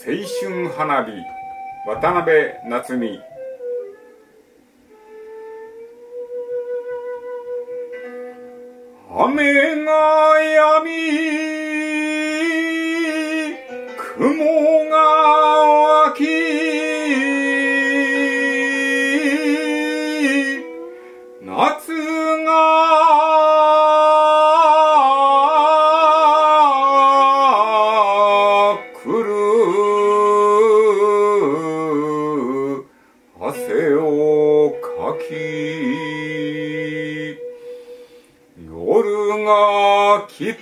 青春花火渡辺夏美。雨が止み雲が湧き夏が来る汗をかき夜が来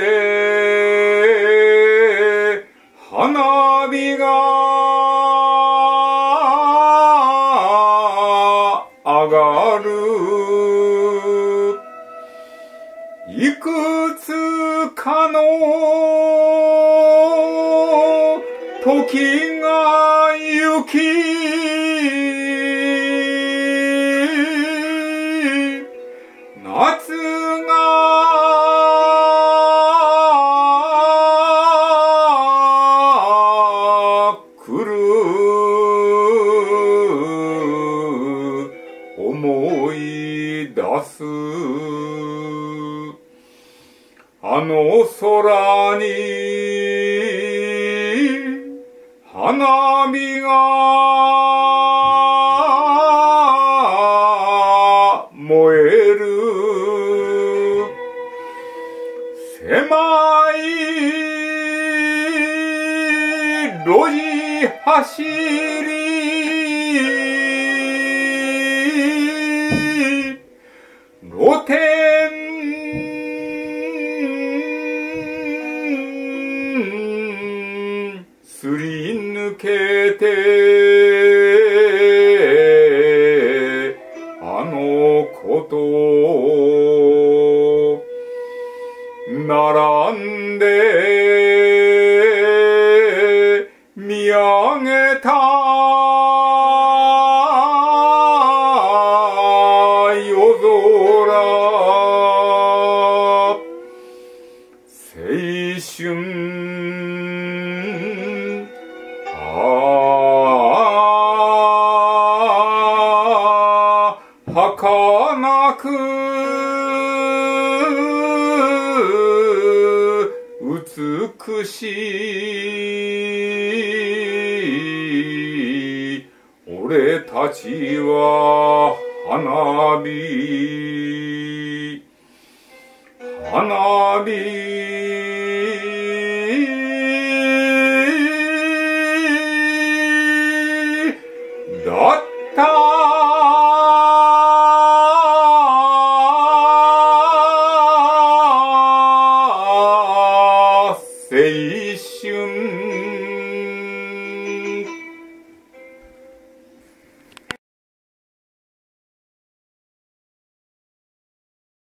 て花火が上がるいくつかの時が行き夏が来る思い出すあの空に花火が燃える狭い路地走り露天すり抜けてあのこと並んで見上げた夜空青春儚く美しい俺たちは花火